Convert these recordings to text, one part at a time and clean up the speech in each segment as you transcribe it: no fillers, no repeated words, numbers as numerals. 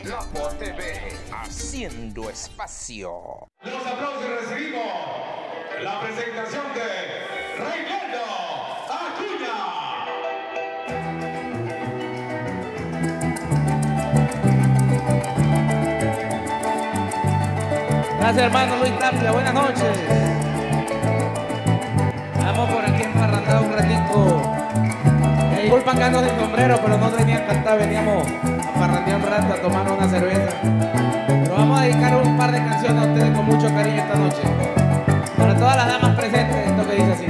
Lapo TV, haciendo espacio. Los aplausos y recibimos la presentación de Reinaldo Acuña. Gracias, hermano Luis Tapia, buenas noches. Estamos por aquí emparrandados un ratito. Me disculpan que ando sin sombrero, pero no venía a cantar, veníamos a parrandear un rato, a tomar una cerveza. Pero vamos a dedicar un par de canciones a ustedes con mucho cariño esta noche. Para todas las damas presentes, esto que dice así.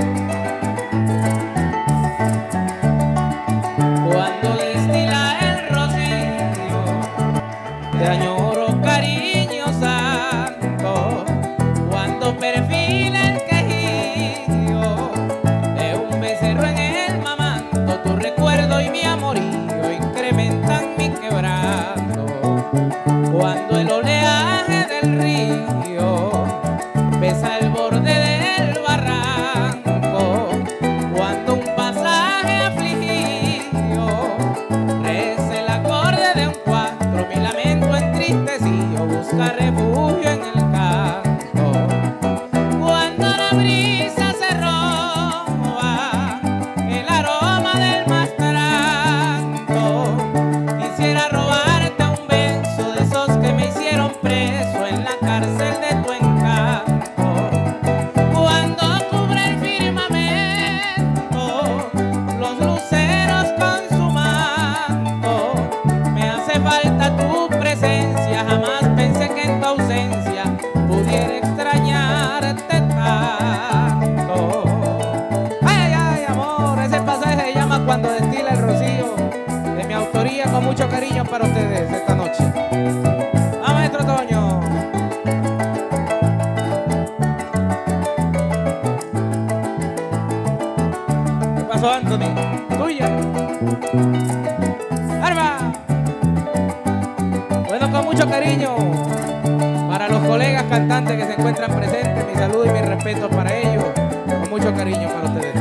Cuando destila el rocío, te añoro cariño santo. Cuando perfila el quejío de un becerro en el mamanto, tu recuerdo y mi amorío incrementan mi quebranto. Cuando el oleaje del río besa el borde del barranco, cuando un pasaje afligido reza el acorde de un cuatro, mi lamento entristecido busca refugio en el canto. Cuando la brisa se roba el aroma del mastranto, quisiera robarte un beso de esos que me hicieron preso en la cárcel de tu encanto. Cuando cubre el firmamento los luceros con su manto, me hace falta tu presencia, jamás pensé que en tu ausencia pudiera extrañarte tanto. Ay, ay, amor, ese pasaje se llama Cuando destila el rocío, de mi autoría, con mucho cariño para ustedes esta noche. ¡Ah, maestro Toño! ¿Qué pasó, Anthony? Tuya. ¡Arma! Bueno, con mucho cariño para los colegas cantantes que se encuentran presentes, mi saludo y mi respeto para ellos, con mucho cariño para ustedes.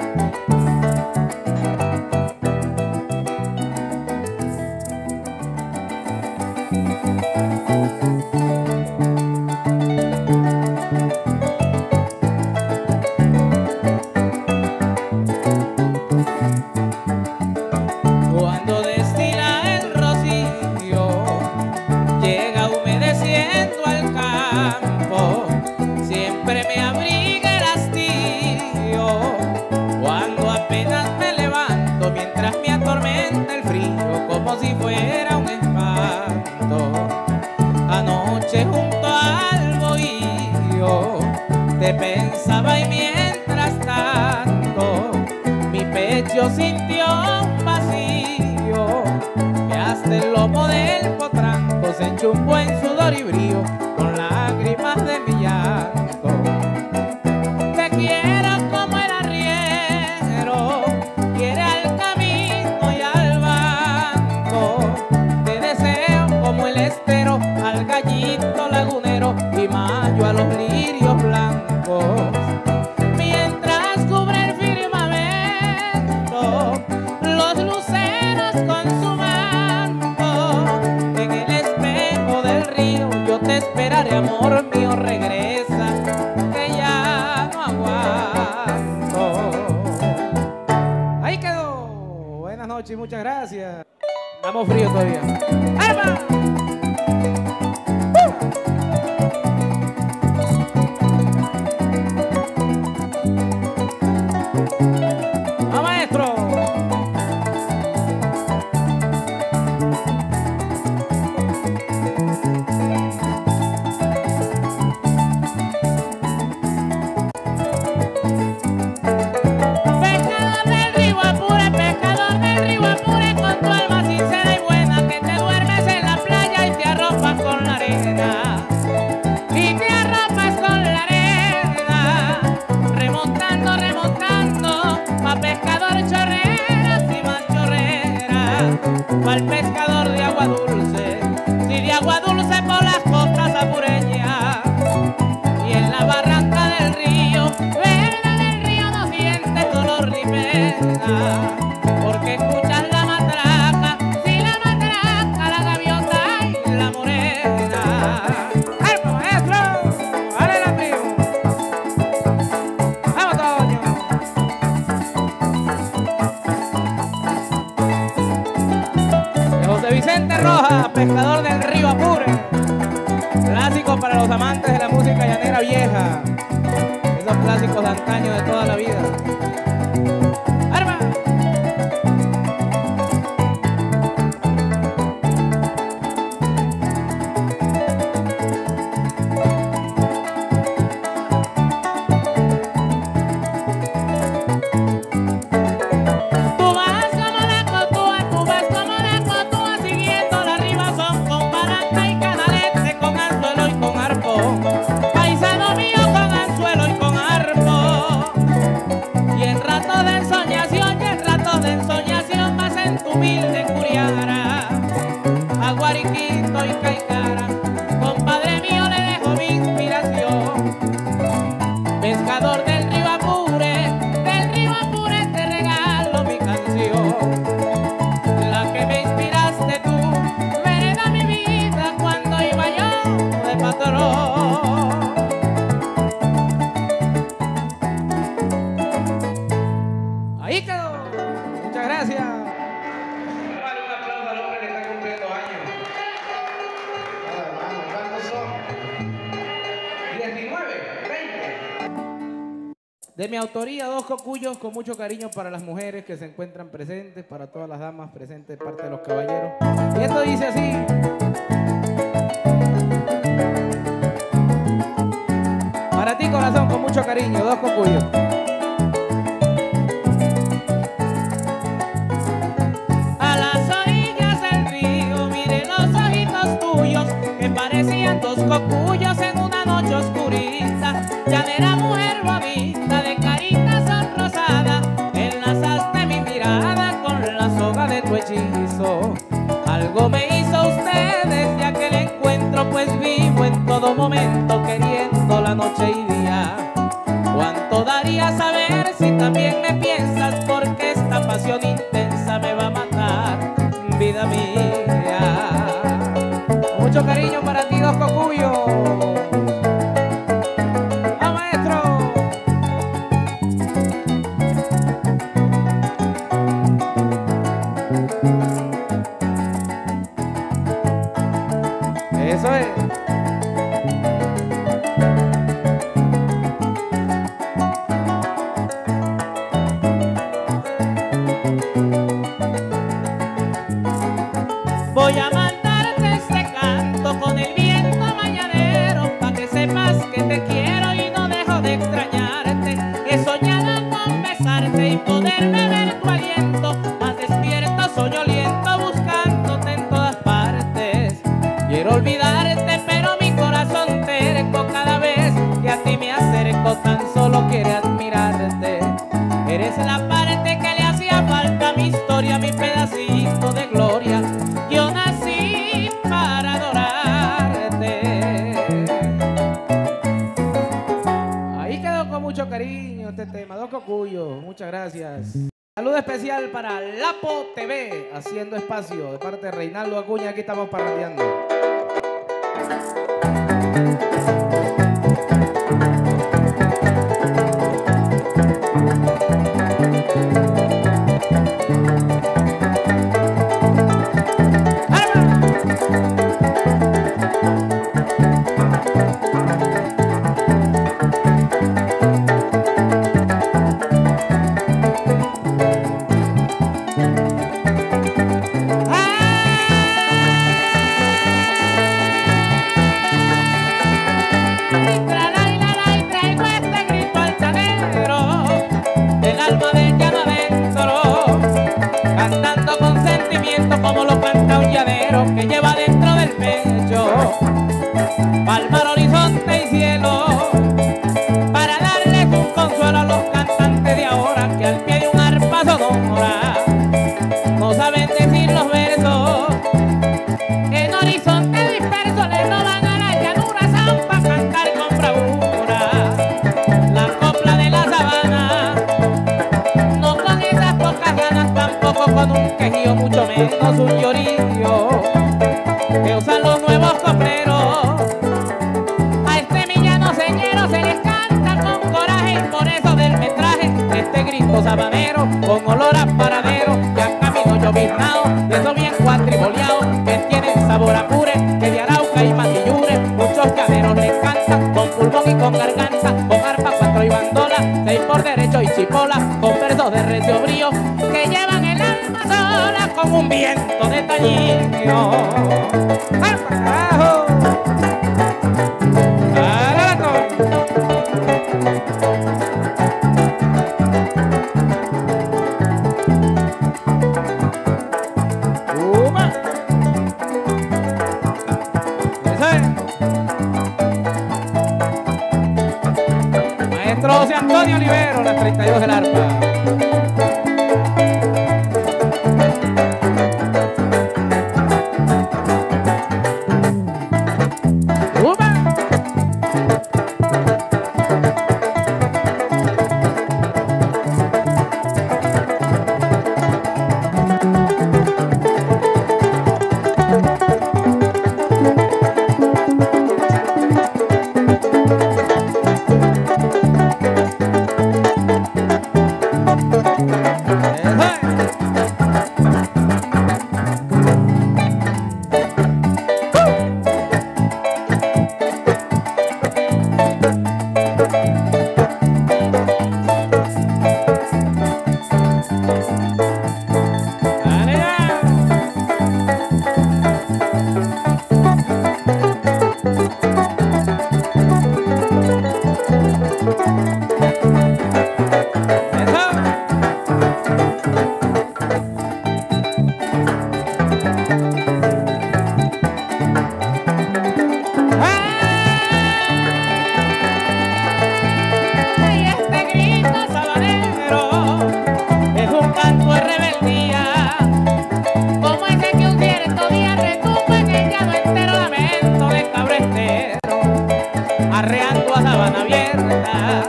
Cuando destila el rocío, llega humedeciendo al campo, siempre me abriga el hastío. Cuando apenas me levanto, mientras me atormenta el frío, como si fuera un espanto. Anoche junto al bohío te pensaba y mientras tanto mi pecho sintió un vacío, que hasta el lomo del potranco se enchumbó en sudor y brío, con lágrimas de mi llanto. Te quiero como el arriero quiere al camino y al banco, te deseo como el estero al gallito lagunero y mayo a los lirios blancos. Mientras cubre el firmamento los luceros con su manto, en el espejo del río yo te esperaré, amor mío, regresa, que ya no aguanto. Ahí quedó. Buenas noches y muchas gracias. Estamos fríos todavía. ¡Arma! ¡Ah, maestro! Pescador del río apure, con tu alma sincera y buena, que te duermes en la playa Vicente Rojas, pescador del río Apure. Clásico para los amantes de la música llanera vieja. Esos clásicos de antaño de toda la vida. ¡Arma! Humilde Curiara, a Guariquito y Caicara, compadre mío le dejo mi inspiración. Pescador del río Apure te regalo mi canción. La que me inspiraste tú, vereda mi vida cuando iba yo de patrón. Ahí quedó, muchas gracias. 20. De mi autoría, 2 cocuyos con mucho cariño para las mujeres que se encuentran presentes, para todas las damas presentes de parte de los caballeros. Y esto dice así. Para ti, corazón, con mucho cariño, 2 cocuyos. A las orillas del río, mire los ojitos tuyos, que parecían 2 cocuyos en una noche oscurita. Llanera mujer bonita, de carita sonrosada, enlazaste mi mirada con la soga de tu hechizo. Algo me hizo usted desde aquel encuentro, pues vivo en todo momento queriendo la noche y día. Cuánto daría saber si también me piensas, porque esta pasión intensa me va a matar, vida mía. Mucho cariño para ti, 2 cocuyos. Eso es. Voy a mandarte este canto con el viento mañanero, pa' que sepas que te quiero y no dejo de extrañarte. He soñado con besarte y poderme ver tu aliento, más despierto soñoliento buscándote en todas partes. Quiero olvidarte, pero mi corazón terco, cada vez que a ti me acerco tan solo quiere admirarte. Eres la parte que le hacía falta a mi historia, mi pedacito de gloria. Yo nací para adorarte. Ahí quedó con mucho cariño este tema, 2 cocuyos, muchas gracias. Saludo especial para Lapo TV, haciendo espacio, de parte de Reinaldo Acuña, aquí estamos parrandeando. Como lo canta un llanero que lleva dentro del pecho palmar horizonte y cielo, para darles un consuelo a los cantantes de ahora que al pie de un arpa sonora no saben decir los versos. En horizonte disperso le roban a la llanura zampa cantar con bravura la copla de la sabana, no con esas pocas ganas, tampoco con un quejío, mucho menos un llorillo que usan los nuevos copleros. A este millano señero se les canta con coraje, y por eso del metraje este grito sabanero con olor a paradero. Ya camino lloviznado, de eso bien cuatriboleado, Antonio. ¡Ay, para carajo! ¡Dale, Antonio! ¡Uma! ¡Ese! Maestro José Antonio Olivero, las 32 del arpa. Arreando a sabana abierta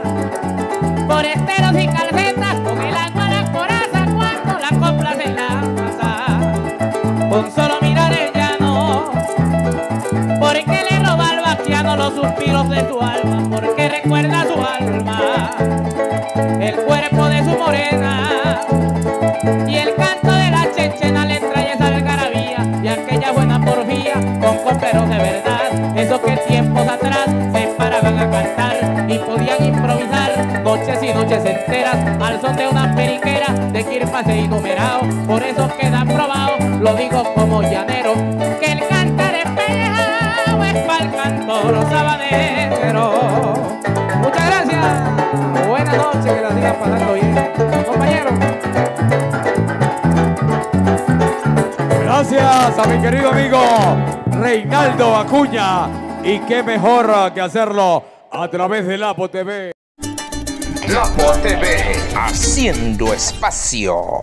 por esteros y calcetas, con el alma a la coraza cuando la copla se lanza. Con solo mirar el llano, porque le roba al vaquiano los suspiros de su alma, porque recuerda su alma, el cuerpo de su morena, y el canto de la chechena le trae esa algarabía, y aquella buena porfía con coperos de verdad, esos que tiempos atrás se paraban a cantar y podían improvisar noches y noches enteras al son de una periquera de quirpase y numerado. Por eso queda probado, lo digo como llanero, que el cantar espejado es pa'l cantor sabanero. Muchas gracias, buenas noches, que la sigan pasando bien, compañeros. Gracias a mi querido amigo Reinaldo Acuña. Y qué mejor que hacerlo a través de Lapo TV. Lapo TV, haciendo espacio.